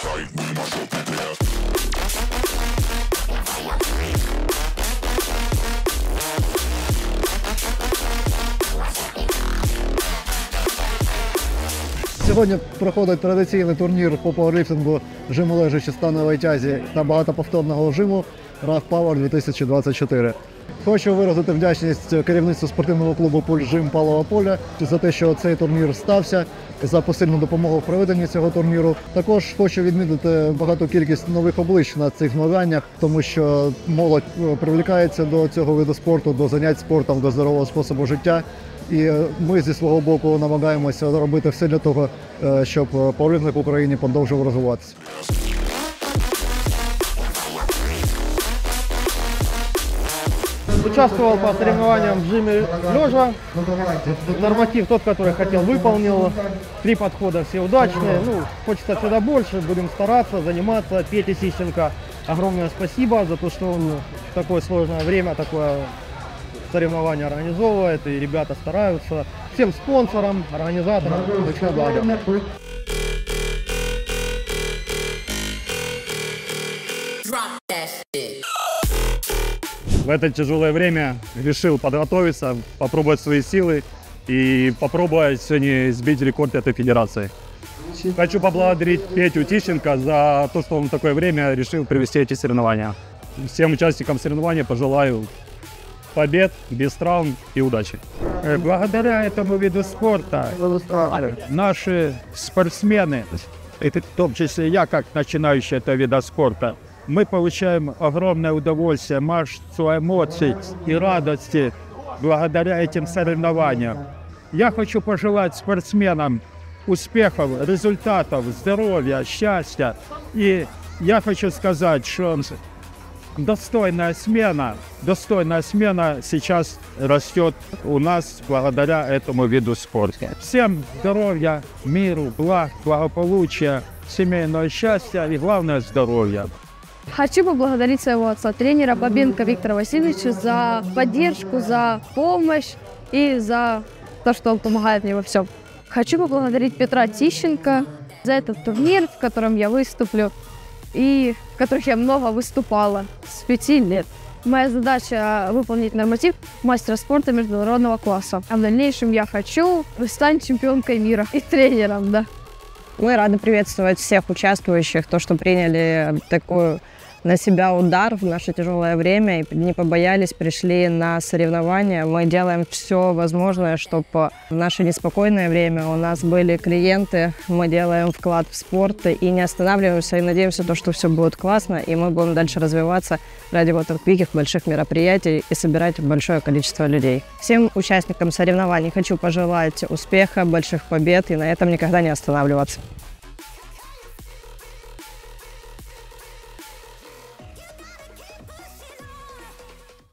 Сьогодні проходить традиційний турнір по пауерліфтингу, жиму лежачі, становій тязі та багатоповторного жиму RAF Power 2024. Хочу виразити вдячність керівництву спортивного клубу «Пульс-Жим» Павлова Поля за те, що цей турнір стався, за посильну допомогу в проведенні цього турніру. Також хочу відмітити багату кількість нових облич на цих змаганнях, тому що молодь привлікається до цього виду спорту, до занять спортом, до здорового способу життя. І ми зі свого боку намагаємося робити все для того, щоб пауерліфтинг в Україні продовжував розвиватися. Участвовал по соревнованиям в жиме лежа. Норматив тот, который хотел, выполнил. 3 подхода все удачные. Ну, хочется всегда больше, будем стараться, заниматься. Пете Сищенко огромное спасибо за то, что он в такое сложное время такое соревнование организовывает, и ребята стараются. Всем спонсорам, организаторам большое благодарность. В это тяжелое время решил подготовиться, попробовать свои силы и попробовать сегодня сбить рекорд этой федерации. Хочу поблагодарить Петю Тищенко за то, что он в такое время решил провести эти соревнования. Всем участникам соревнований пожелаю побед, без травм и удачи. Благодаря этому виду спорта наши спортсмены, и в том числе я, как начинающий этого вида спорта, мы получаем огромное удовольствие, массу эмоций и радости благодаря этим соревнованиям. Я хочу пожелать спортсменам успехов, результатов, здоровья, счастья. И я хочу сказать, что достойная смена сейчас растет у нас благодаря этому виду спорта. Всем здоровья, миру, благ, благополучия, семейного счастья и, главное, здоровья. Хочу поблагодарить своего отца, тренера Бабенко Виктора Васильевича, за поддержку, за помощь и за то, что он помогает мне во всем. Хочу поблагодарить Петра Тищенко за этот турнир, в котором я выступлю и в которых я много выступала с 5 лет. Моя задача выполнить норматив мастера спорта международного класса. А в дальнейшем я хочу стать чемпионкой мира и тренером, да. Мы рады приветствовать всех участвующих, то, что приняли такую на себя удар в наше тяжелое время и не побоялись, пришли на соревнования. Мы делаем все возможное, чтобы в наше неспокойное время у нас были клиенты, мы делаем вклад в спорт и не останавливаемся, и надеемся, что все будет классно, и мы будем дальше развиваться ради вот таких больших мероприятий и собирать большое количество людей. Всем участникам соревнований хочу пожелать успеха, больших побед и на этом никогда не останавливаться.